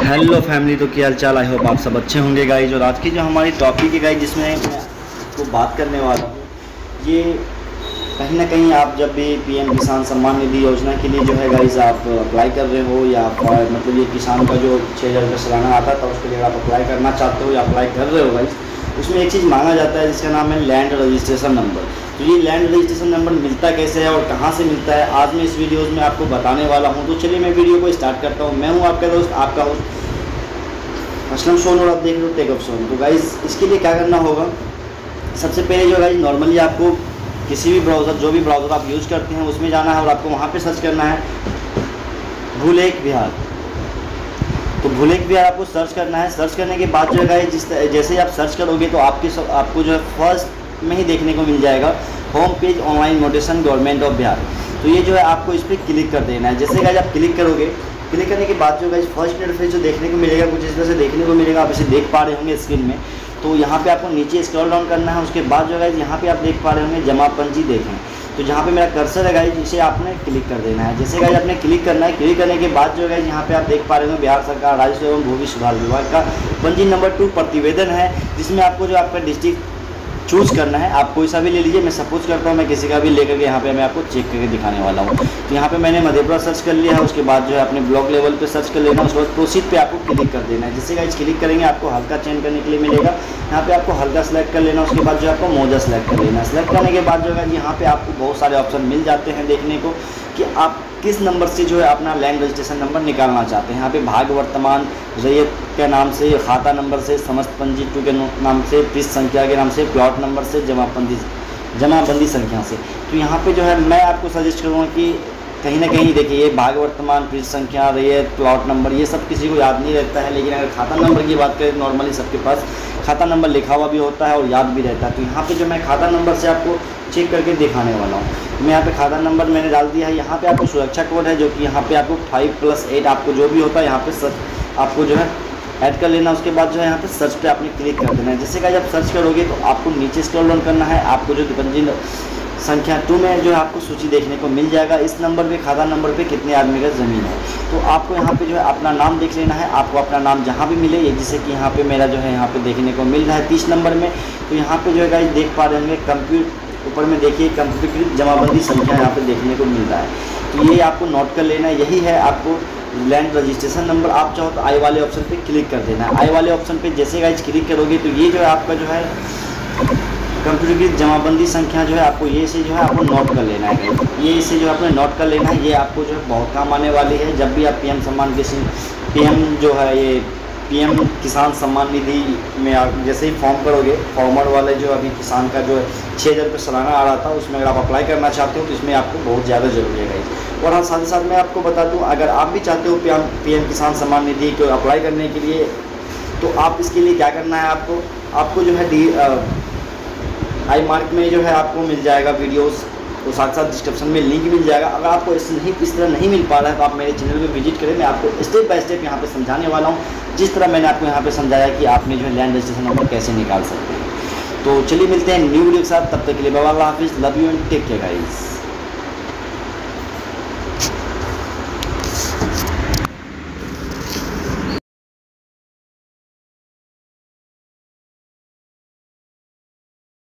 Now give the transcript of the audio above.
Hello family, तो क्या हाल चाल। आई होप आप सब अच्छे होंगे गाइज। और आज की जो हमारी टॉपिक है गाइज, जिसमें मैं आपको बात करने वाला हूँ, ये कहीं ना कहीं आप जब भी पीएम किसान सम्मान निधि योजना के लिए जो है गाइज आप अप्लाई कर रहे हो, या मतलब ये किसान का जो 6,000 रुपये सालाना आता था उसके लिए आप अप्लाई करना चाहते हो या अप्लाई कर रहे हो गाइज, उसमें एक चीज़ मांगा जाता है जिसका नाम है लैंड रजिस्ट्रेशन नंबर। तो ये लैंड रजिस्ट्रेशन नंबर मिलता कैसे है और कहाँ से मिलता है, आज मैं इस वीडियोज़ में आपको बताने वाला हूँ। तो चलिए मैं वीडियो को स्टार्ट करता हूँ। मैं हूँ आपका दोस्त, आपका होस्ट असलम सोन, और आप देख रहे हो टेक ऑफ सोन। तो गाइज़ इसके लिए क्या करना होगा, सबसे पहले जो गाइज़ नॉर्मली आपको किसी भी ब्राउज़र, जो भी ब्राउज़र आप यूज़ करते हैं उसमें जाना है और आपको वहाँ पे सर्च करना है भूलेख बिहार। तो भूलेख बिहार आपको सर्च करना है। सर्च करने के बाद जो है गाइज़ जैसे ही आप सर्च करोगे तो आपको जो है फर्स्ट में ही देखने को मिल जाएगा home page online notification government of Bihar. तो ये जो है आपको इस पर क्लिक कर देना है। जैसे गाइज़ आप क्लिक करोगे, क्लिक करने के बाद जो गाइज़ फर्स्ट इंटरफेस जो देखने को मिलेगा कुछ इस तरह से देखने को मिलेगा। आप इसे देख पा रहे होंगे स्क्रीन में। तो यहाँ पे आपको नीचे स्क्रॉल डाउन करना है। उसके बाद जो गाइज़ यहाँ पे आप देख पा रहे होंगे जमा पंजी देखें। तो जहाँ पे मेरा कर्सर है गाइज़, इसे आपने क्लिक कर देना है। जैसे गाइज़ आपने क्लिक करना है, क्लिक करने के बाद जो गाइज़ यहाँ पे आप देख पा रहे होंगे बिहार सरकार राजस्व एवं भूमि सुधार विभाग का पंजी नंबर 2 प्रतिवेदन है, जिसमें आपको जो आपका डिस्ट्रिक्ट चूज़ करना है। आप कोई सा भी ले लीजिए। मैं सपोज करता हूँ मैं किसी का भी लेकर के यहाँ पे मैं आपको चेक करके दिखाने वाला हूँ। तो यहाँ पे मैंने मधेपुरा सर्च कर लिया है। उसके बाद जो है अपने ब्लॉक लेवल पे सर्च कर लेना। उसके बाद प्रोसीड पे आपको क्लिक कर देना है। जैसे गाइस क्लिक करेंगे आपको हल्का चेंज करने के लिए मिलेगा। यहाँ पे आपको हल्का सेलेक्ट कर लेना। उसके बाद जो आपको मौजा सेलेक्ट कर लेना। सेलेक्ट करने के बाद जो है यहाँ पे आपको बहुत सारे ऑप्शन मिल जाते हैं देखने को कि आप किस नंबर से जो है अपना लैंड रजिस्ट्रेशन नंबर निकालना चाहते हैं। यहाँ पे भाग वर्तमान रैयत के नाम से, खाता नंबर से, समस्त पंजी 2 के नाम से, पृष्ठ संख्या के नाम से, प्लॉट नंबर से, जमाबंदी संख्या से। तो यहाँ पे जो है मैं आपको सजेस्ट करूँगा कि कहीं ना कहीं देखिए ये भाग वर्तमान, पृष्ठ संख्या, रैयत, प्लॉट नंबर ये सब किसी को याद नहीं रहता है। लेकिन अगर खाता नंबर की बात करें नॉर्मली सबके पास खाता नंबर लिखा हुआ भी होता है और याद भी रहता है। तो यहाँ पे जो मैं खाता नंबर से आपको चेक करके दिखाने वाला हूँ। मैं यहाँ पे खाता नंबर मैंने डाल दिया है। यहाँ पे आपको सुरक्षा कोड है जो कि यहाँ पे आपको 5+8 आपको जो भी होता है यहाँ पे सर्च आपको जो है ऐड कर लेना। उसके बाद जो है यहाँ पे सर्च पे आपने क्लिक कर देना है। जैसे कि जब सर्च करोगे तो आपको नीचे स्क्रॉल डाउन करना है। आपको जो पंजी संख्या 2 में जो है आपको सूची देखने को मिल जाएगा। इस नंबर पे, खाता नंबर पे कितने आदमी का ज़मीन है। तो आपको यहाँ पे जो है अपना नाम देख लेना है। आपको अपना नाम जहाँ भी मिले, ये जैसे कि यहाँ पे मेरा जो है यहाँ पे देखने को मिल रहा है 30 नंबर में। तो यहाँ पे जो है गाइस देख पा रहे होंगे कंप्यूटर ऊपर में देखिए कंप्यूटरीकृत जमाबंदी संख्या यहाँ पे देखने को मिल रहा है। तो ये आपको नोट कर लेना है। यही है आपको लैंड रजिस्ट्रेशन नंबर। आप चाहो तो आई वाले ऑप्शन पे क्लिक कर देना है। आई वाले ऑप्शन पे जैसे गाइस क्लिक करोगे तो ये जो है आपका जो है कंप्यूटरीकृत जमाबंदी संख्या जो है आपको ये से जो है आपको नोट कर लेना है। ये इसे जो है आपने नोट कर लेना है। ये आपको जो है बहुत काम आने वाली है। जब भी आप पीएम जो है ये पीएम किसान सम्मान निधि में आप जैसे ही फॉर्म करोगे, फॉर्मर वाले जो अभी किसान का जो 6,000 रुपये सालाना आ रहा था उसमें अगर आप अप्लाई करना चाहते हो तो इसमें आपको बहुत ज़्यादा ज़रूरी है गाइस। और हाँ, साथ ही साथ मैं आपको बता दूं, अगर आप भी चाहते हो पीएम किसान सम्मान निधि को अप्लाई करने के लिए, तो आप इसके लिए क्या करना है, आपको जो है आई मार्क में जो है आपको मिल जाएगा वीडियोस, तो साथ साथ डिस्क्रिप्शन में लिंक मिल जाएगा। अगर आपको इस तरह नहीं मिल पा रहा है तो आप मेरे चैनल पे विजिट करें। मैं आपको स्टेप बाय स्टेप यहाँ पे समझाने वाला हूँ, जिस तरह मैंने आपको यहाँ पे समझाया कि आपने जो है लैंड रजिस्ट्रेशन नंबर कैसे निकाल सकते हैं। तो चलिए मिलते हैं न्यू वीडियो के साथ। तब तक के लिए बाय बाय, अल्लाह हाफिज़, love you and take care guys.